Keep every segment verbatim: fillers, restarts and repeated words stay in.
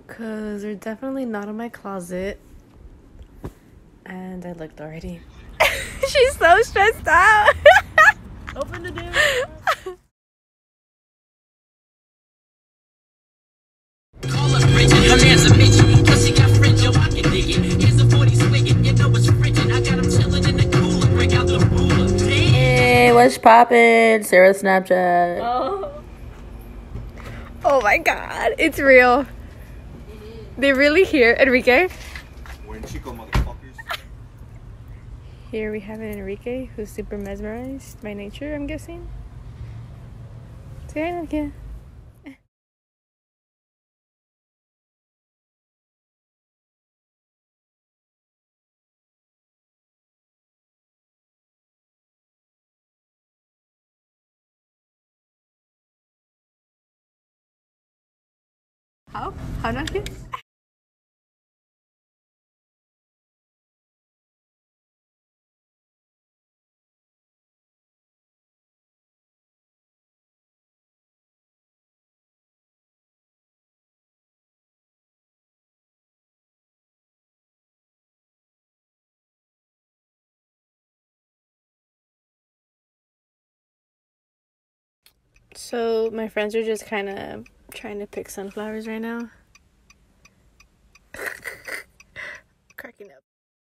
Because they're definitely not in my closet. And I looked already. She's so stressed out. Open the damn Call us Bridget, her man's a midget. Plus she got fridge, yo, I can dig it. Here's a forty swinging, you know it's frigid. I got him chilling in the cooler, break out the ruler. Hey, what's poppin'? Sarah Snapchat. Oh. Oh my god, it's real. They're really here, Enrique. We're in Chico, motherfuckers. Here we have an Enrique who's super mesmerized by nature, I'm guessing. Say hi, Enrique. How? How not here? So my friends are just kind of trying to pick sunflowers right now. Cracking up.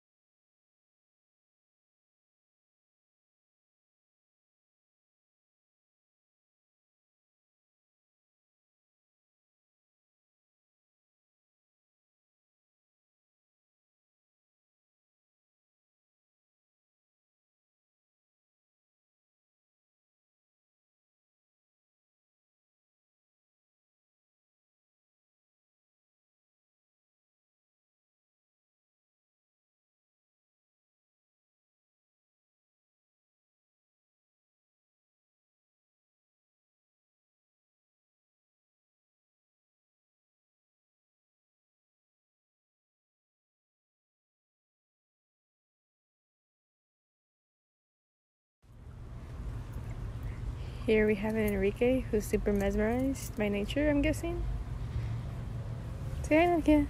Here we have an Enrique who's super mesmerized by nature, I'm guessing. Say hi, Enrique.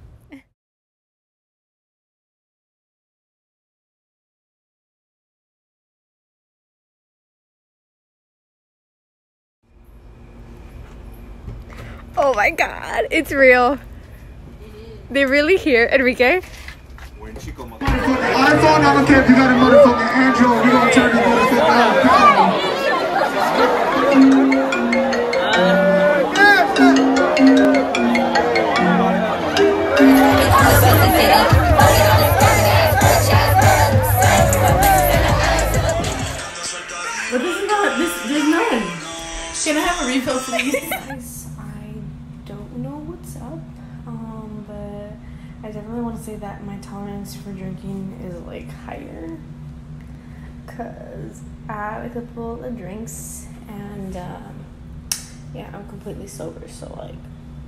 Oh my god, it's real. They're really here, Enrique. We're in Chico, motherfuckers. iPhone, I don't care if you got a motherfucking Android, we gonna turn this motherfucker out. But this is not, this, there's none. Can I have a refill, please? Guys, I don't know what's up, um, but I definitely want to say that my tolerance for drinking is like higher, cause I had a couple of drinks and um, yeah, I'm completely sober, so like.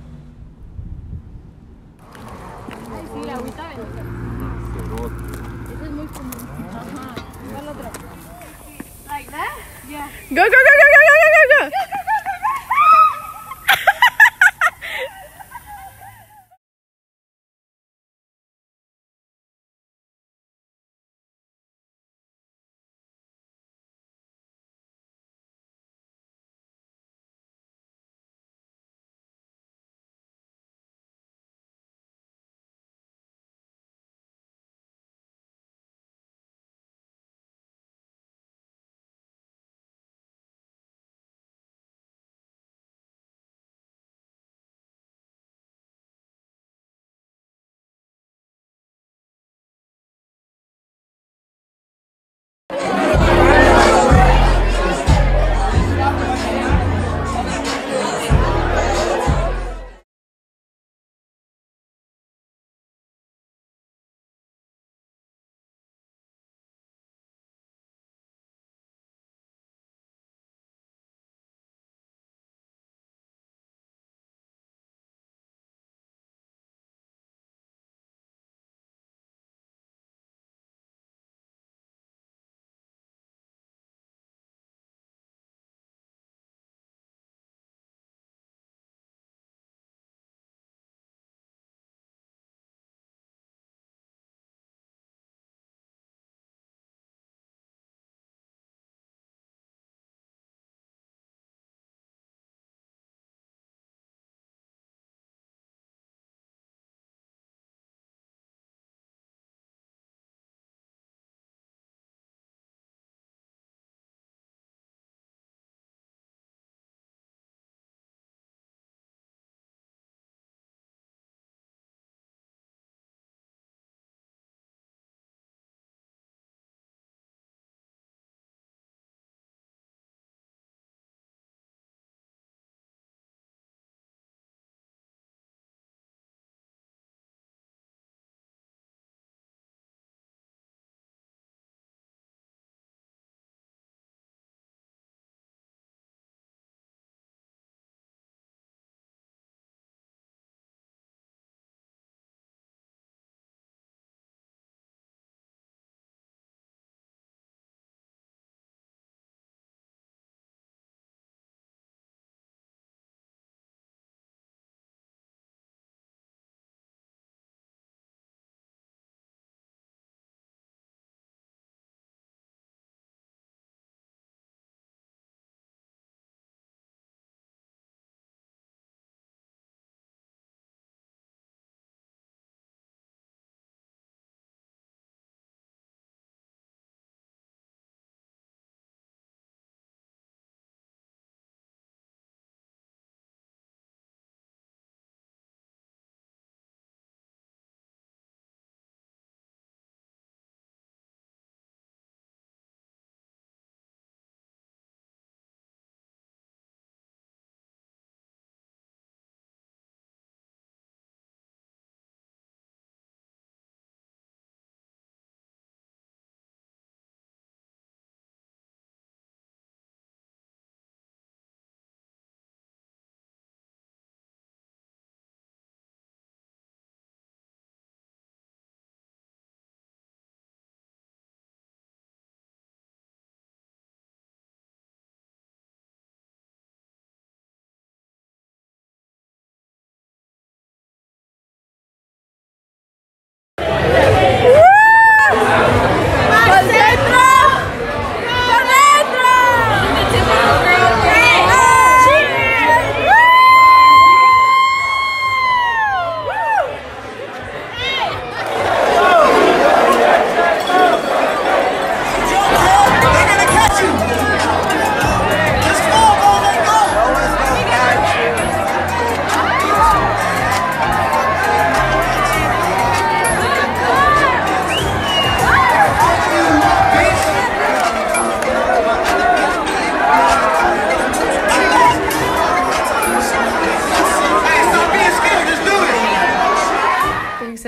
Like that? Yeah. Go, go, go, go, go, go, go, go, go!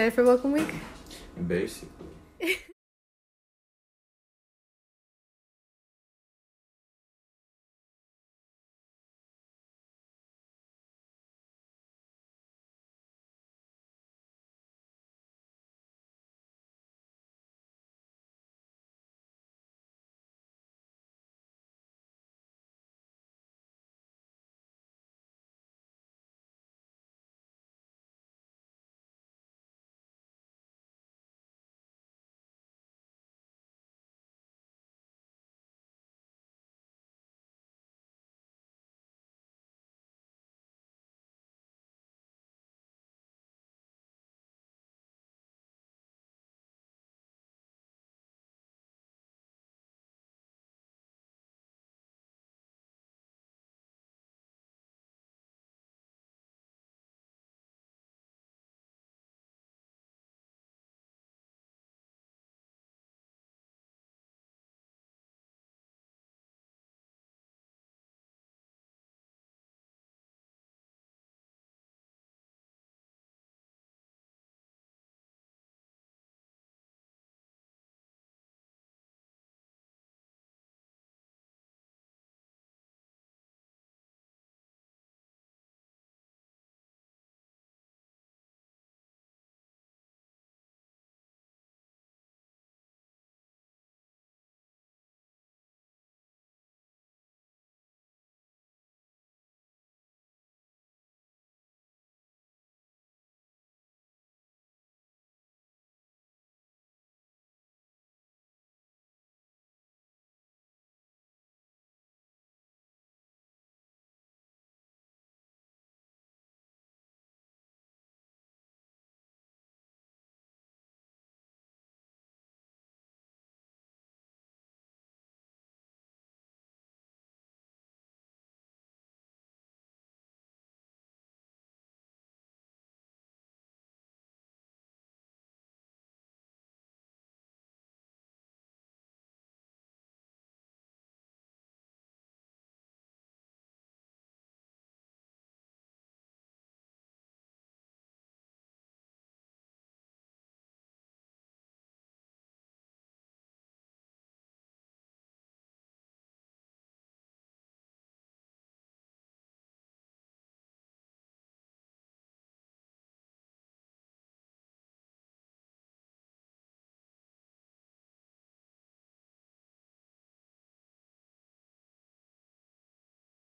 excited for Welcome Week? Basically.